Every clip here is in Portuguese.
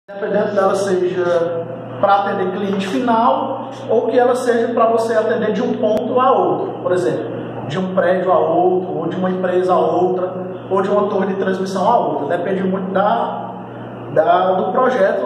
Dependendo dela seja para atender cliente final ou que ela seja para você atender de um ponto a outro, por exemplo, de um prédio a outro, ou de uma empresa a outra, ou de uma torre de transmissão a outra. Depende muito do projeto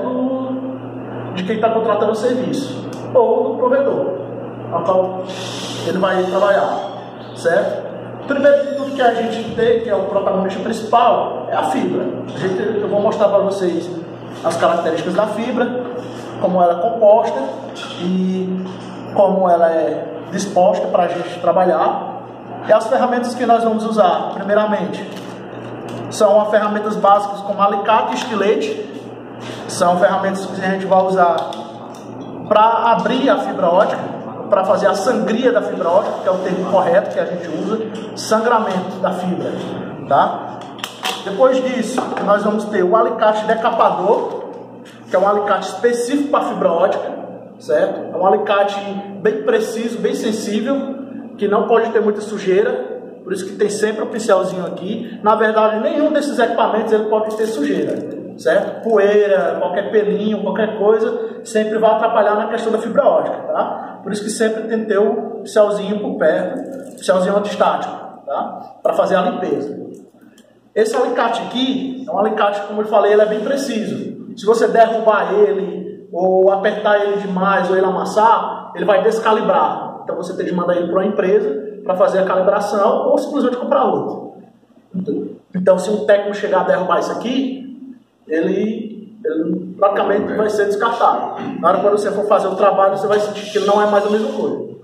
de quem está contratando o serviço ou do provedor ao qual ele vai trabalhar, certo? Primeiro de tudo que a gente tem, que é o protagonista principal, é a fibra. Eu vou mostrar para vocês as características da fibra, como ela é composta e como ela é disposta para a gente trabalhar. E as ferramentas que nós vamos usar, primeiramente, são ferramentas básicas como alicate e estilete. São ferramentas que a gente vai usar para abrir a fibra ótica, para fazer a sangria da fibra ótica, que é o termo correto que a gente usa, sangramento da fibra, tá? Depois disso, nós vamos ter o alicate decapador, que é um alicate específico para fibra ótica, certo? É um alicate bem preciso, bem sensível, que não pode ter muita sujeira, por isso que tem sempre o pincelzinho aqui. Na verdade, nenhum desses equipamentos ele pode ter sujeira, certo? Poeira, qualquer pelinho, qualquer coisa, sempre vai atrapalhar na questão da fibra ótica, tá? Por isso que sempre tem que ter o pincelzinho por perto, pincelzinho antistático, tá? Para fazer a limpeza. Esse alicate aqui, é um alicate, como eu falei, ele é bem preciso. Se você derrubar ele, ou apertar ele demais, ou ele amassar, ele vai descalibrar. Então você tem de mandar ele para uma empresa para fazer a calibração, ou simplesmente comprar outro. Então se um técnico chegar a derrubar isso aqui, ele praticamente vai ser descartado. Na hora que você for fazer o trabalho, você vai sentir que ele não é mais a mesma coisa.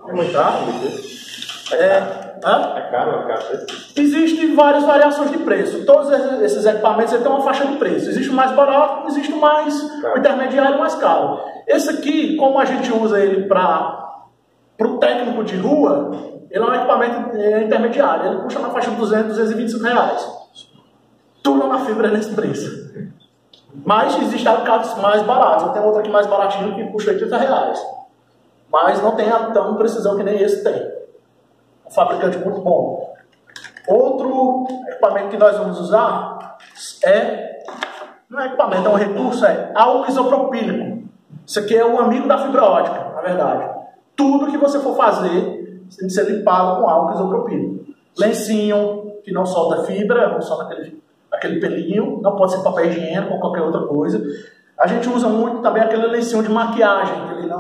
Tá? É caro, Existem várias variações de preço. Todos esses equipamentos têm uma faixa de preço. Existe o mais barato, existe o mais intermediário e o mais caro. Esse aqui, como a gente usa ele para o técnico de rua, ele é um equipamento intermediário. Ele custa na faixa de 200, 225 reais. Tudo na fibra nesse preço. Mas existem alicates mais baratos. Tem outro aqui mais baratinho que custa 80 reais. Mas não tem a tão precisão que nem esse tem. Um fabricante muito bom. Outro equipamento que nós vamos usar não é equipamento, é um recurso, é álcool isopropílico. Isso aqui é o amigo da fibra ótica, na verdade. Tudo que você for fazer tem que ser limpado com álcool isopropílico. Lencinho, que não solta fibra, não solta aquele pelinho, não pode ser papel higiênico ou qualquer outra coisa. A gente usa muito também aquele lencinho de maquiagem, que ele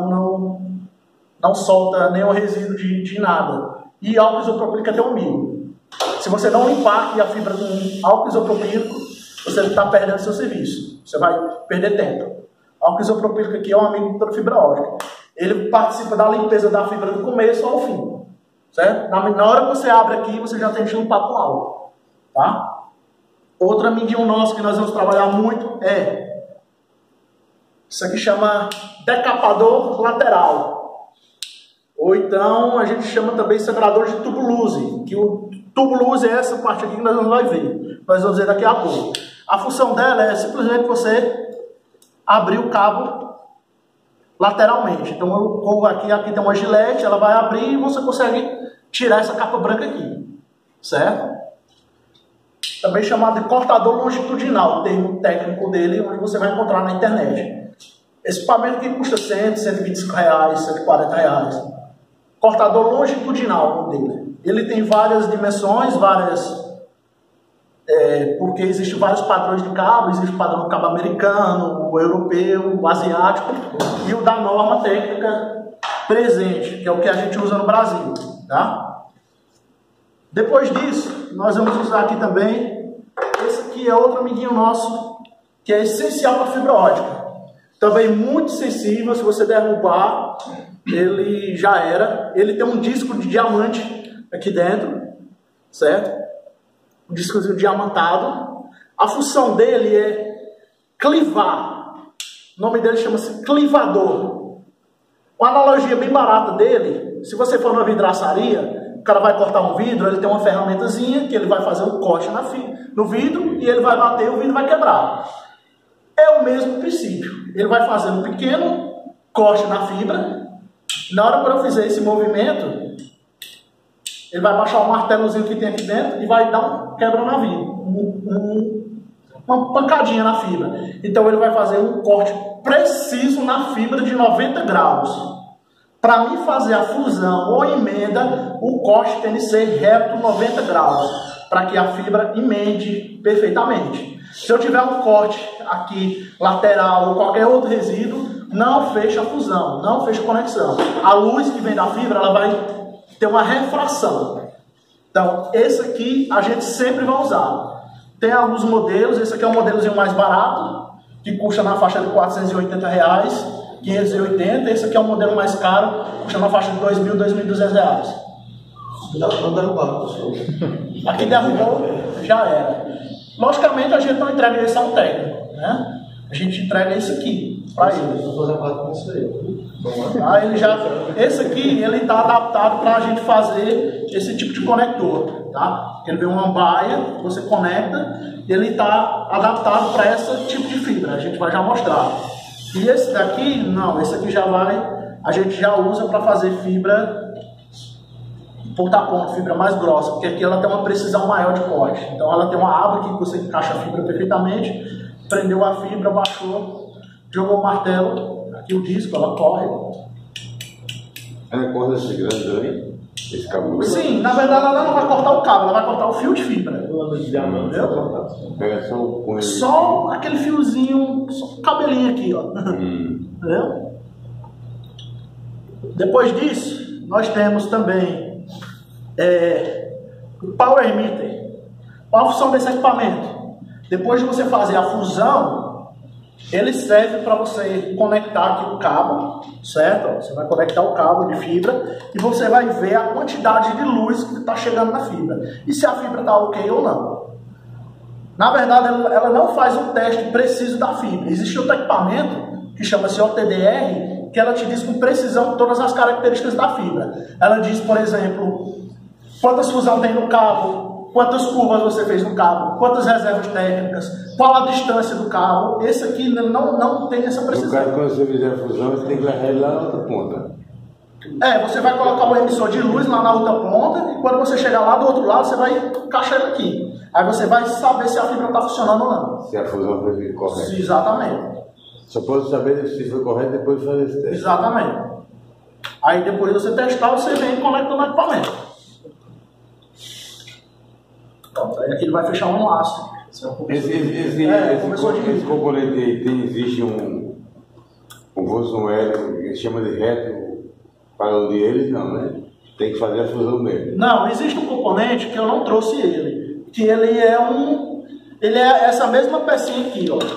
não solta nenhum resíduo de nada. E álcool isopropílico é teu amigo. Se você não limpar aqui a fibra com álcool isopropílico, você está perdendo seu serviço. Você vai perder tempo. O álcool isopropílico aqui é um amigo da fibra ótica. Ele participa da limpeza da fibra do começo ao fim. Certo? Na hora que você abre aqui, você já tem que limpar com álcool. Tá? Outro amiguinho nosso que nós vamos trabalhar muito isso aqui chama decapador lateral. Ou então a gente chama também sangrador de tubo luze, que o tubo luze é essa parte aqui que nós vamos ver. Nós vamos ver daqui a pouco. A função dela é simplesmente você abrir o cabo lateralmente. Então eu corro aqui tem uma gilete, ela vai abrir e você consegue tirar essa capa branca aqui. Certo? Também chamado de cortador longitudinal, o termo técnico dele, onde você vai encontrar na internet. Esse equipamento aqui custa 100, 125 reais, 140 reais. Cortador longitudinal dele. Ele tem várias dimensões, porque existem vários padrões de cabo. Existe o padrão do cabo americano, o europeu, o asiático e o da norma técnica presente, que é o que a gente usa no Brasil. Tá? Depois disso, nós vamos usar aqui também, esse aqui é outro amiguinho nosso, que é essencial para a fibra ótica. Também muito sensível, se você derrubar, ele já era. Ele tem um disco de diamante aqui dentro, certo? Um discozinho diamantado. A função dele é clivar. O nome dele chama-se clivador. Uma analogia bem barata dele, se você for numa vidraçaria, o cara vai cortar um vidro, ele tem uma ferramentazinha que ele vai fazer um corte no vidro e ele vai bater e o vidro vai quebrar. É o mesmo princípio. Ele vai fazer um pequeno corte na fibra. Na hora que eu fizer esse movimento, ele vai baixar o martelozinho que tem aqui dentro e vai dar um quebra na fibra. uma pancadinha na fibra. Então ele vai fazer um corte preciso na fibra de 90 graus. Para mim fazer a fusão ou emenda, o corte tem que ser reto 90 graus, para que a fibra emende perfeitamente. Se eu tiver um corte aqui lateral ou qualquer outro resíduo, não fecha a fusão, não fecha a conexão. A luz que vem da fibra, ela vai ter uma refração. Então, esse aqui a gente sempre vai usar. Tem alguns modelos, esse aqui é um modelozinho mais barato, que custa na faixa de R$480, 580. Esse aqui é um modelo mais caro, custa na faixa de R$2.000, R$2.200. Não derrubado, aqui derrubou, já era. Logicamente a gente não entrega isso a um técnico, né? A gente entrega isso aqui para ele. Esse aqui ele está adaptado para a gente fazer esse tipo de conector, tá? Ele vem uma baia, você conecta, e ele está adaptado para esse tipo de fibra. A gente vai já mostrar. E esse daqui, não, esse aqui a gente já usa para fazer fibra ponta-ponta, fibra mais grossa, porque aqui ela tem uma precisão maior de corte. Então ela tem uma aba aqui que você encaixa a fibra perfeitamente, prendeu a fibra, baixou, jogou o martelo, aqui o disco, ela corre. Ela corta esse grande aí? Esse cabo? Sim, na verdade ela não vai cortar o cabo, ela vai cortar o fio de fibra. Entendeu? Pega só aquele fiozinho, só um cabelinho aqui, ó. Entendeu? Depois disso, nós temos também o Power Emitter. Qual a função desse equipamento? Depois de você fazer a fusão, ele serve para você conectar aqui o cabo, certo? Você vai conectar o cabo de fibra e você vai ver a quantidade de luz que está chegando na fibra. E se a fibra está ok ou não. Na verdade, ela não faz um teste preciso da fibra. Existe outro equipamento que chama-se OTDR, que ela te diz com precisão todas as características da fibra. Ela diz, por exemplo, quantas fusão tem no cabo, quantas curvas você fez no cabo, quantas reservas técnicas, qual a distância do cabo. Esse aqui não tem essa precisão. No caso, quando você fizer a fusão, você tem que levar ele lá na outra ponta. Você vai colocar um emissor de luz lá na outra ponta e quando você chegar lá do outro lado, você vai encaixar ele aqui. Aí você vai saber se a fibra está funcionando ou não. Se a fusão foi correta. Exatamente. Só pode saber se foi correto depois de fazer esse teste. Exatamente. Aí depois de você testar, você vem e conecta no equipamento. Pronto, aí aqui ele vai fechar um laço. Esse componente aí existe um L que chama de reto para onde eles não, né? Tem que fazer a fusão dele. Não, existe um componente que eu não trouxe ele. Que ele é essa mesma pecinha aqui, ó.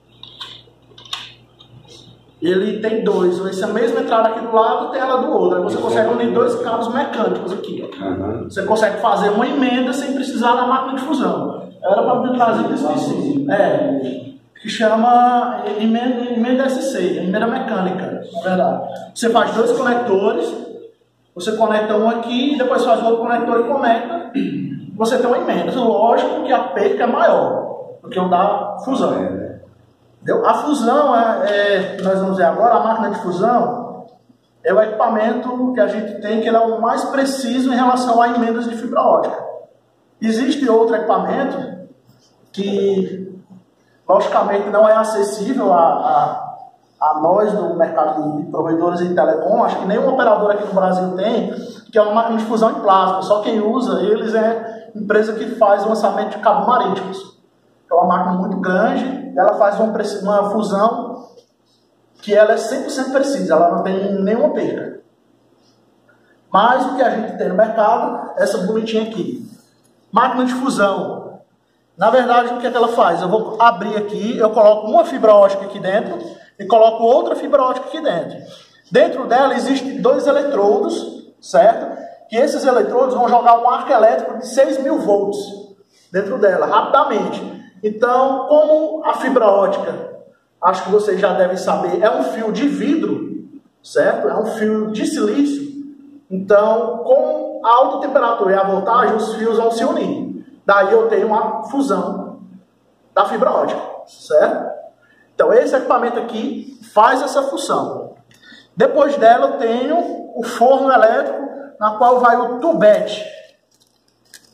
Ele tem dois, essa mesma entrada aqui do lado tem ela do outro. Aí você consegue unir dois cabos mecânicos aqui, ó. Você consegue fazer uma emenda sem precisar da máquina de fusão. Era para me trazer isso aqui. Que chama emenda SC, emenda mecânica, na verdade. Você faz dois conectores, você conecta um aqui, depois faz outro conector e conecta. Você tem uma emenda. Lógico que a perca é maior do que o da fusão. Entendeu? A fusão, nós vamos ver agora, a máquina de fusão é o equipamento que a gente tem, que ele é o mais preciso em relação a emendas de fibra ótica. Existe outro equipamento que, logicamente, não é acessível a nós no mercado de provedores de telecom. Acho que nenhum operador aqui no Brasil tem, que é uma máquina de fusão em plasma. Só quem usa eles é empresa que faz lançamento de cabos marítimos. É uma máquina muito grande. Ela faz uma fusão que ela é 100% precisa, ela não tem nenhuma perca. Mas o que a gente tem no mercado é essa bonitinha aqui. Máquina de fusão. Na verdade, o que é que ela faz? Eu vou abrir aqui, eu coloco uma fibra ótica aqui dentro e coloco outra fibra ótica aqui dentro. Dentro dela existem dois eletrodos, certo? Que esses eletrodos vão jogar um arco elétrico de 6.000 volts dentro dela, rapidamente. Então, como a fibra ótica, acho que vocês já devem saber, é um fio de vidro, certo? É um fio de silício. Então, com a alta temperatura e a voltagem, os fios vão se unir. Daí eu tenho uma fusão da fibra ótica, certo? Então, esse equipamento aqui faz essa função. Depois dela, eu tenho o forno elétrico, na qual vai o tubete.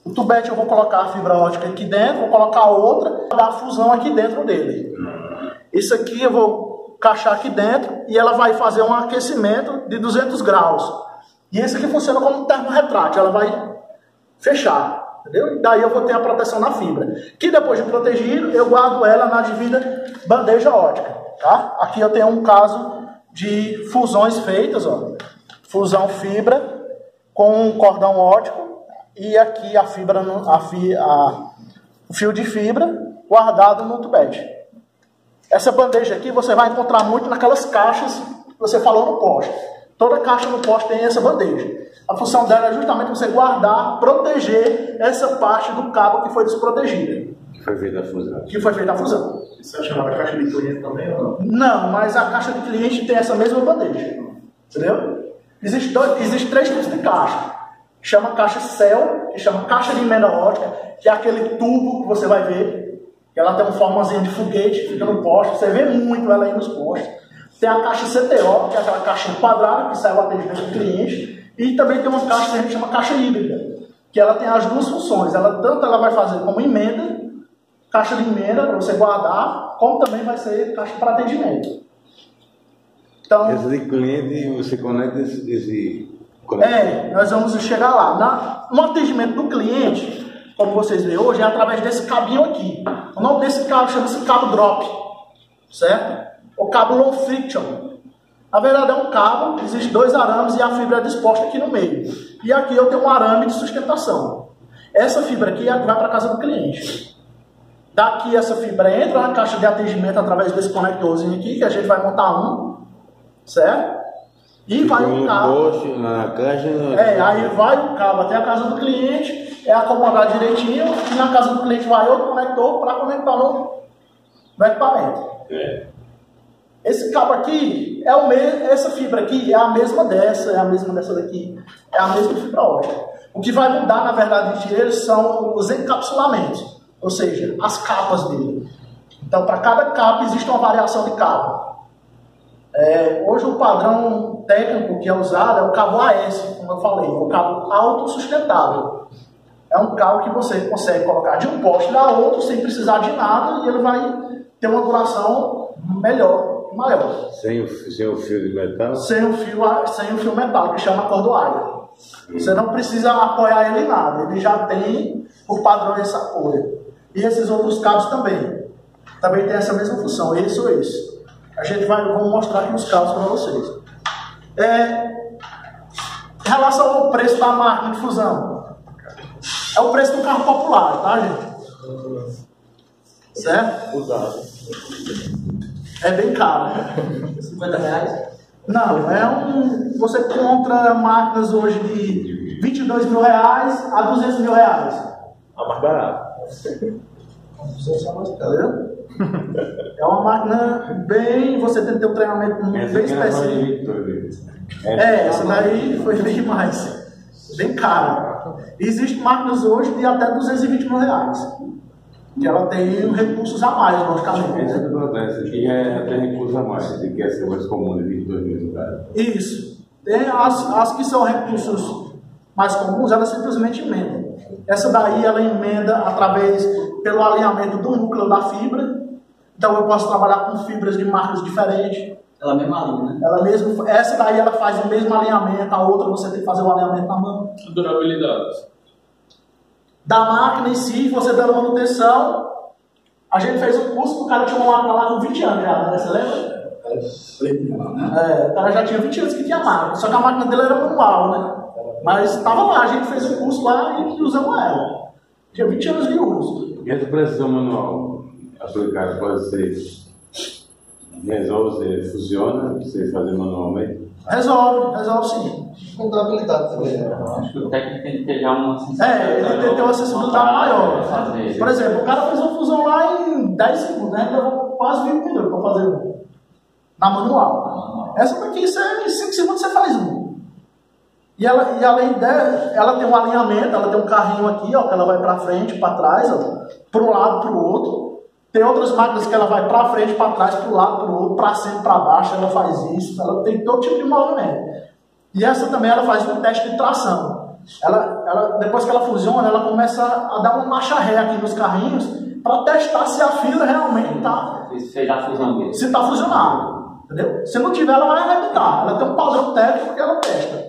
O tubete eu vou colocar a fibra ótica aqui dentro, vou colocar outra, para dar a fusão aqui dentro dele. Isso aqui eu vou encaixar aqui dentro e ela vai fazer um aquecimento de 200 graus. E esse aqui funciona como um termorretrátil, ela vai fechar, entendeu? E daí eu vou ter a proteção na fibra. Que depois de protegido, eu guardo ela na devida bandeja ótica, tá? Aqui eu tenho um caso de fusões feitas, ó. Fusão fibra com um cordão ótico e aqui a fibra, o fio de fibra guardado no tubete. Essa bandeja aqui você vai encontrar muito naquelas caixas que você falou no poste. Toda caixa no poste tem essa bandeja. A função dela é justamente você guardar, proteger essa parte do cabo que foi desprotegida. Que foi feita a fusão. Que foi feita a fusão. Isso é chamada caixa de cliente também ou não? Não, mas a caixa de cliente tem essa mesma bandeja. Entendeu? Existem 3 tipos de caixa. Chama caixa cell, que chama caixa de emenda ótica, que é aquele tubo que você vai ver. Que ela tem uma formazinha de foguete que fica no poste. Você vê muito ela aí nos postes. Tem a caixa CTO, que é aquela caixa quadrada que sai o atendimento do cliente. E também tem uma caixa que a gente chama caixa híbrida, que ela tem as duas funções. Tanto ela vai fazer como emenda, caixa de emenda para você guardar, como também vai ser caixa para atendimento. Então, esse de cliente, você conecta esse nós vamos chegar lá. No atendimento do cliente, como vocês veem hoje, é através desse cabinho aqui. O nome desse cabo chama-se cabo drop, certo? O cabo low friction. Na verdade é um cabo, existem 2 arames e a fibra é disposta aqui no meio. E aqui eu tenho um arame de sustentação. Essa fibra aqui vai para a casa do cliente. Daqui essa fibra entra na caixa de atendimento através desse conectorzinho aqui, que a gente vai montar certo? E vai um cabo. Poste, na caixa. Aí vai o cabo até a casa do cliente, é acomodado direitinho, e na casa do cliente vai outro conector para conectar no equipamento. Esse cabo aqui é o mesmo, essa fibra aqui é a mesma dessa, é a mesma dessa daqui, é a mesma fibra ótica. O que vai mudar, na verdade, entre eles são os encapsulamentos, ou seja, as capas dele. Então, para cada capa existe uma variação de cabo. Hoje o padrão técnico que é usado é o cabo AS, como eu falei, o cabo autossustentável. É um cabo que você consegue colocar de um poste a outro sem precisar de nada e ele vai ter uma duração melhor. Maior. Sem o fio de metal? Sem o fio metal, que chama cordoalha. Você não precisa apoiar ele em nada, ele já tem por padrão essa apoio. E esses outros cabos também tem essa mesma função, esse ou esse. A gente vamos mostrar aqui os cabos para vocês. Em relação ao preço da máquina de fusão, é o preço do carro popular, tá, gente? Certo? Usado. É bem caro. R$50? Não, você compra máquinas hoje de R$22 mil a R$200 mil. A mais barata. É uma máquina bem. Você tem que ter um treinamento bem específico. Essa daí foi bem mais. Bem cara. Existem máquinas hoje de até R$220 mil. Que ela tem recursos a mais, logicamente. Isso que acontece, aqui já tem recursos a mais, que quer ser mais comum de 22 mil caras. Isso. Tem as que são recursos mais comuns, ela simplesmente emenda. Essa daí ela emenda pelo alinhamento do núcleo da fibra. Então eu posso trabalhar com fibras de marcas diferentes. Ela mesma alinha, né? Essa daí ela faz o mesmo alinhamento, a outra você tem que fazer o alinhamento na mão. Durabilidade. Da máquina em si, você dando manutenção. A gente fez um curso que o cara tinha uma máquina lá com 20 anos já, né? Você lembra? O cara já tinha 20 anos que tinha máquina, só que a máquina dele era manual, né? Mas estava lá, a gente fez um curso lá e usamos ela. Tinha 20 anos de uso. E essa precisão manual aplicada pode ser, resolve, funciona, você fazer manualmente? Resolve sim. Com durabilidade também. Acho que o técnico tem que ter já uma ele tem que ter uma sensibilidade maior. Por exemplo, o cara fez uma fusão lá em 10 segundos, né? Levou quase 20 minutos para fazer na manual. Essa daqui, em 5 segundos você faz um. E além dela, ela tem um alinhamento, ela tem um carrinho aqui, ó, que ela vai para frente, para trás, para um lado, para o outro. Tem outras máquinas que ela vai para frente, para trás, para o lado, para o outro, para cima, para baixo, ela faz isso. Ela tem todo tipo de movimento. E essa também ela faz um teste de tração. depois que ela fusiona, ela começa a dar uma marcha ré aqui nos carrinhos para testar se a fibra realmente está. Se está funcionando. Entendeu? Se não tiver, ela vai arrebentar. Ela tem um padrão técnico que ela testa.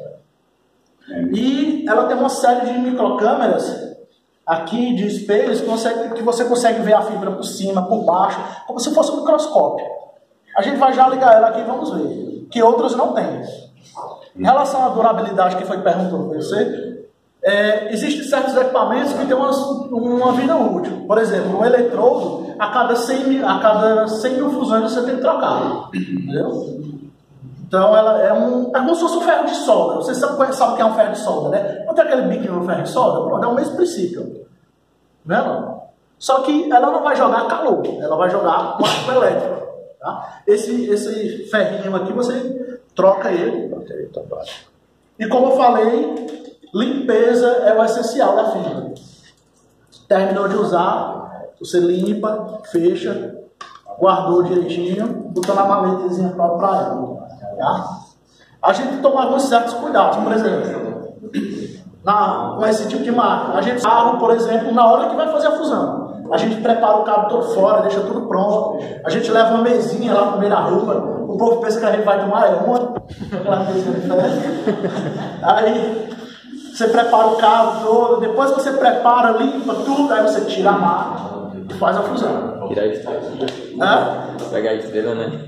E ela tem uma série de microcâmeras aqui, de espelhos, que você consegue ver a fibra por cima, por baixo, como se fosse um microscópio. A gente vai já ligar ela aqui e vamos ver. Que outros não tem. Em relação à durabilidade que foi perguntado para você, existem certos equipamentos que têm uma vida útil. Por exemplo, um eletrodo, a cada 100 mil fusões você tem que trocar. Entendeu? Então, ela é como se fosse um ferro de solda. Você sabe o que é um ferro de solda, né? Não tem aquele biquinho no ferro de solda? Pronto, é o mesmo princípio. Não? Só que ela não vai jogar calor, ela vai jogar um arco elétrico. Tá? Esse ferrinho aqui, você troca ele. E como eu falei, limpeza é o essencial da fibra. Terminou de usar, você limpa, fecha, guardou direitinho, botou na maletazinha própria para ela. Tá? A gente toma alguns certos cuidados, por exemplo, com esse tipo de máquina. A gente carro, por exemplo, na hora que vai fazer a fusão. A gente prepara o cabo todo fora, deixa tudo pronto. A gente leva uma mesinha lá no meio da rua. O povo pensa que a gente vai tomar uma. Aí você prepara o cabo todo. Depois que você prepara, limpa tudo. Aí você tira a máquina e faz a fusão. Tirar a estrela. Pegar a estrela, né?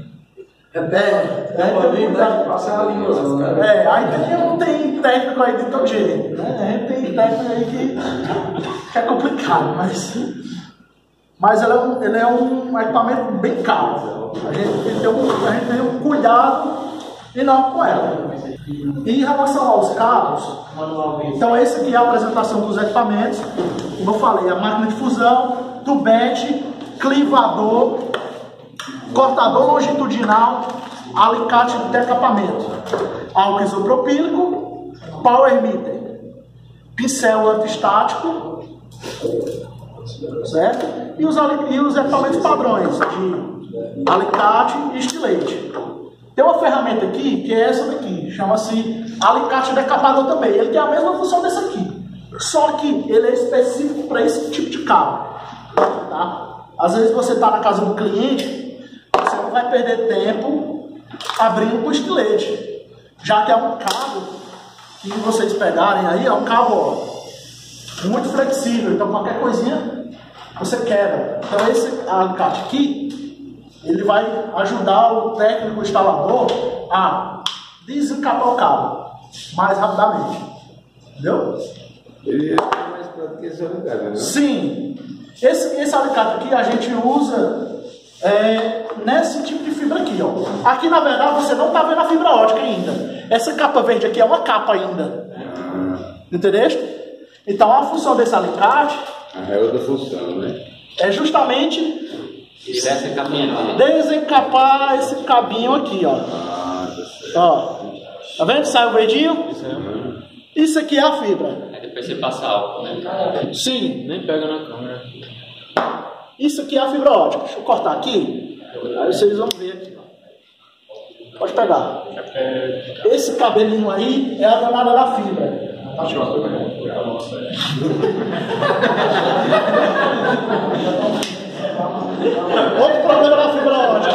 Aí tem técnico aí de todo jeito. Né? Tem técnico aí que é complicado, mas ele é um equipamento bem caro. A gente tem um cuidado enorme com ela. E em relação aos cabos, então essa aqui é a apresentação dos equipamentos. Como eu falei, a máquina de fusão, tubete, clivador, cortador longitudinal, alicate de decapamento, álcool isopropílico, power meter, pincel antistático, certo? E os equipamentos padrões de alicate e estilete. Tem uma ferramenta aqui, que é essa daqui, chama-se alicate decapador também. Ele tem a mesma função desse aqui, só que ele é específico para esse tipo de cabo. Tá? Às vezes você está na casa do cliente, você não vai perder tempo abrindo com estilete, já que é um cabo que vocês pegarem aí, é um cabo muito flexível, então qualquer coisinha você quebra. Então esse alicate aqui, ele vai ajudar o técnico instalador a desencapar o cabo mais rapidamente. Entendeu? Ele é mais prático que esse alicate, né? Sim. Esse alicate aqui a gente usa nesse tipo de fibra aqui, ó. Aqui na verdade você não está vendo a fibra ótica ainda. Essa capa verde aqui é uma capa ainda. Entendeu? Então a função desse alicate é outra função, né? É justamente desencapar esse cabinho aqui, ó. Ó. Tá vendo? Sai o verdinho? Isso aqui é a fibra. Aí depois você passa álcool, né? Sim. Nem pega na câmera. Isso aqui é a fibra ótica. Deixa eu cortar aqui. Aí vocês vão ver aqui. Pode pegar. Esse cabelinho aí é a danada da fibra. Outro problema da fibra ótica.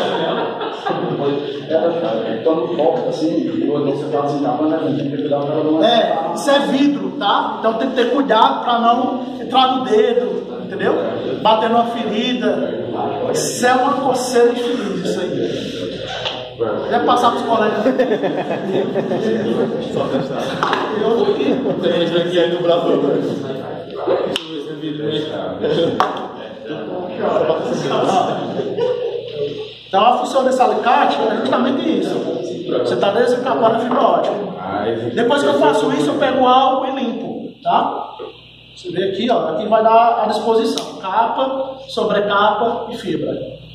Isso é vidro, tá? Então tem que ter cuidado para não entrar no dedo, entendeu? Bater numa ferida. Isso é uma coceira infeliz, isso aí. Deve passar para os colegas. Só testar. Tem esse aqui aí no Brasil. Então a função desse alicate é justamente isso. Você está desencapando a fibra ótica. Depois que eu faço isso, eu pego o álcool e limpo, tá? Você vê aqui, ó, aqui vai dar a disposição: capa, sobrecapa e fibra.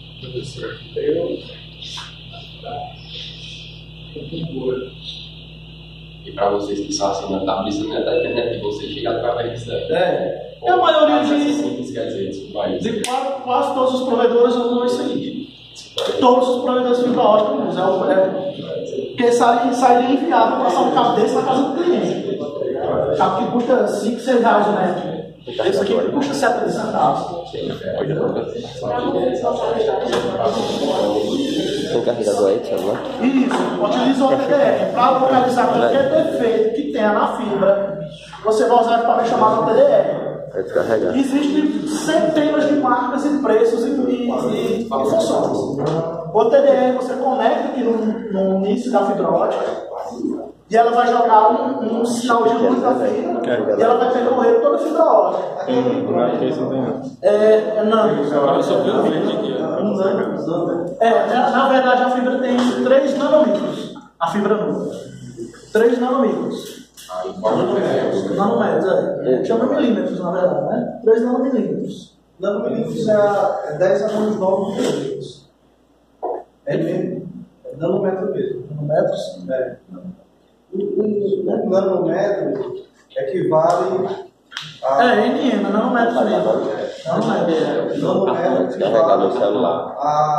E para vocês que são assim na tabliça, não é da internet, você chega através disso. É a maioria de quase todos os provedores usam isso aí. Todos os provedores de fibra ótica usam. Porque sairia inviável passar um cabo desse na casa do cliente. Cabo que custa 5, 6 reais o metro. Esse aqui custa 70 centavos. Tem carregador aí, celular? Isso, utiliza o TDR para localizar qualquer defeito que tenha na fibra. Você vai usar o equipamento chamado TDR. Vai descarregar. Existem centenas de marcas e preços e funções. O TDR você conecta aqui no início da fibra ótica e ela vai jogar um sinal de luz da fibra e ela vai percorrer toda a fibra ótica. Não. Eu só vi o verde aqui. Na verdade a fibra tem 3 nanômetros. A fibra nua. 3 nanômetros. Nanômetros, chama milímetros na verdade, né? 3 nanomilímetros. Nanomilímetros é 10 a menos 9 milímetros. É mesmo? É nanômetro mesmo. Nanômetros? É. Um nanômetro equivale a. NM, nanômetros mesmo. Nanômetro Descarregar no celular.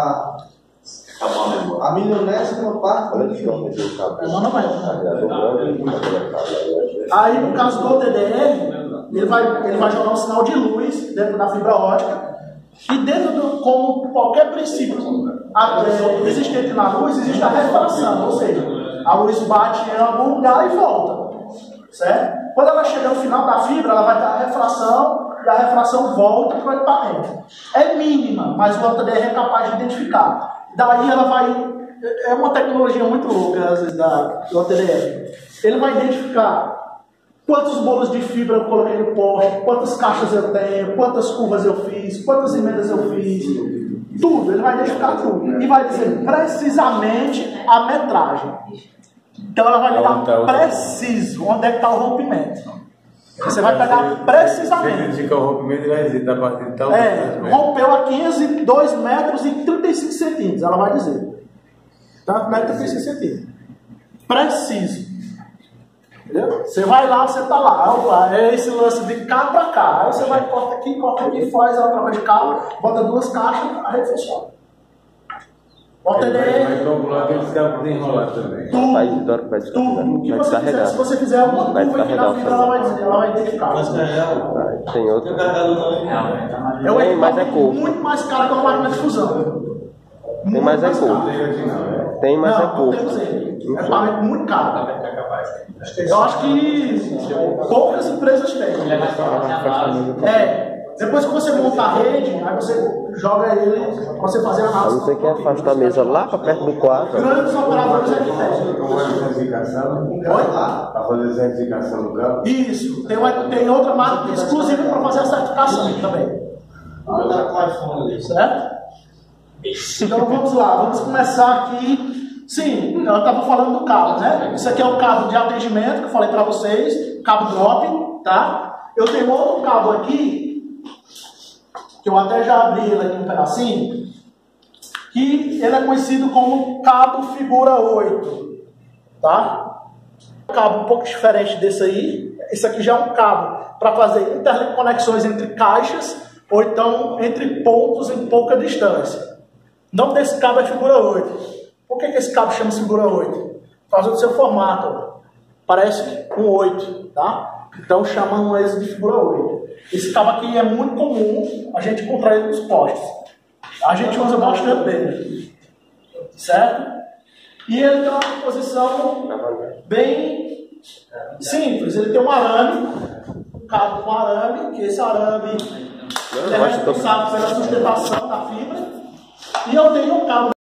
A milionésima parte do milímetro. É nanômetro, né? Aí, no caso do TDR, ele vai jogar um sinal de luz dentro da fibra ótica. E dentro como qualquer princípio existente na luz, existe a refração, ou seja, a luz bate em algum lugar e volta. Certo? Quando ela chega no final da fibra, ela vai dar a refração e a refração volta para o equipamento. É mínima, mas o TDR é capaz de identificar. Daí ela vai. É uma tecnologia muito louca, às vezes, do TDR. Ele vai identificar quantos bolos de fibra eu coloquei no poste, quantas caixas eu tenho, quantas curvas eu fiz, quantas emendas eu fiz. Tudo, ele vai identificar tudo. E vai dizer precisamente a metragem. Então ela vai ligar preciso onde é que está o rompimento. Você vai pegar precisamente. Fica o rompimento e vai dizer, da partir de tal. Rompeu a 2 metros e 35 centímetros, ela vai dizer. Tanto metro e 35 centímetros. Preciso. Entendeu? Você vai lá, você está lá. Opa, é esse lance de cá para cá. Aí você vai, corta aqui, faz a troca de cabo, bota 2 caixas, a rede funciona. Bota ele. Vai calcular aqueles cabos enrolados também. Tudo. Que você fizer, se você fizer uma curva aqui na fibra, ela vai identificar. Tem outro. É um equipamento muito mais caro que uma máquina de fusão. Tem mais caro. Tem mais caro. É um equipamento muito caro. Eu acho que poucas empresas têm. Depois que você monta a rede, aí você joga ele para você fazer a análise. Você quer afastar a mesa lá para perto do quadro? Grandes operadores aqui tem. Para fazer certificação do campo? Isso. Tem outra máquina exclusiva para fazer a certificação também. Certo? Então vamos lá, vamos começar aqui. Sim, eu estava falando do cabo, né? Isso aqui é o cabo de atendimento que eu falei para vocês, cabo drop, tá? Eu tenho outro cabo aqui, que eu até já abri ele aqui um pedacinho, que ele é conhecido como cabo figura 8, tá? Um cabo um pouco diferente desse aí. Esse aqui já é um cabo para fazer interconexões entre caixas ou então entre pontos em pouca distância. O nome desse cabo é figura 8. Por que esse cabo chama figura 8? Por causa do seu formato. Parece um 8, tá? Então chamam esse de figura 8. Esse cabo aqui é muito comum a gente encontrar ele nos postes. A gente usa bastante dele. Certo? E ele tem uma composição bem simples. Ele tem um arame, um cabo com arame, que esse arame é responsável pela sustentação da fibra. E eu tenho um cabo